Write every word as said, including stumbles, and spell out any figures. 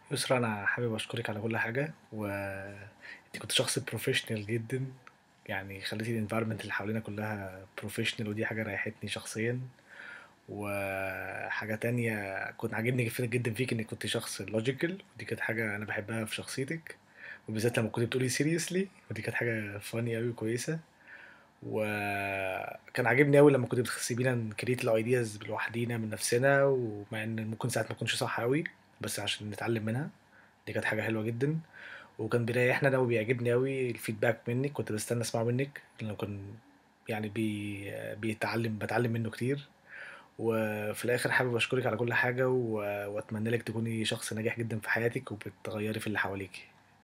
يسرا، انا حابب اشكرك على كل حاجه، وانت كنت شخص بروفيشنال جدا. يعني خليتي الانفايرمنت اللي حوالينا كلها بروفيشنال، ودي حاجه ريحتني شخصيا. وحاجه تانية، كنت عاجبني جدا جدا فيك انك كنت شخص لوجيكال، ودي كانت حاجه انا بحبها في شخصيتك. وبالذات لما كنت بتقولي سيريسلي، ودي كانت حاجه فاني قوي وكويسه. وكان عاجبني قوي لما كنت بتسيبينا نكريت الايدياز لوحدينا من نفسنا، ومع ان ممكن ساعات ما تكونش صح قوي، بس عشان نتعلم منها. دي كانت حاجة حلوة جدا. وكان بيريحنا ده وبيعجبني قوي الفيدباك منك، كنت بستنى اسمعه منك لانه كان يعني بي بيتعلم بتعلم منه كتير. وفي الاخر حابب اشكرك على كل حاجة و... واتمنى لك تكوني شخص ناجح جدا في حياتك وبتغيري في اللي حواليك.